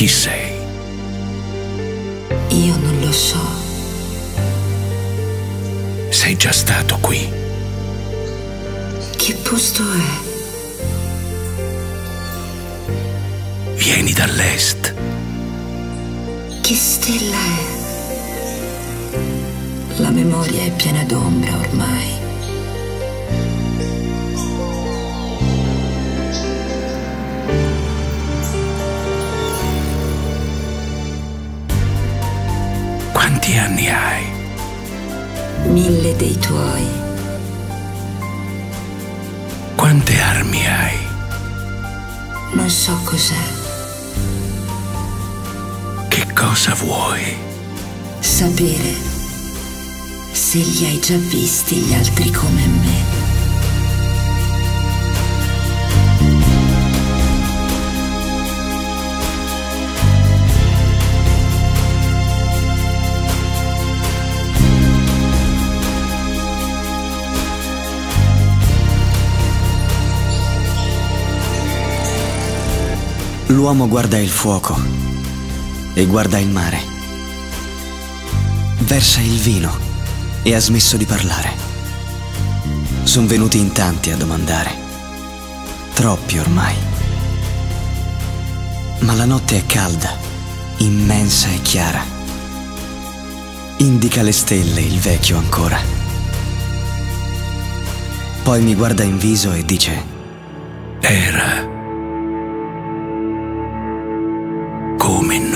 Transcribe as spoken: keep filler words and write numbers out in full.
Chi sei? Io non lo so. Sei già stato qui. Che posto è? Vieni dall'est. Che stella è? La memoria è piena d'ombra ormai. Quanti anni hai? Mille dei tuoi. Quante armi hai? Non so cos'è. Che cosa vuoi? Sapere se li hai già visti gli altri come me. L'uomo guarda il fuoco e guarda il mare. Versa il vino e ha smesso di parlare. Sono venuti in tanti a domandare, troppi ormai. Ma la notte è calda, immensa e chiara. Indica le stelle il vecchio ancora. Poi mi guarda in viso e dice: Era come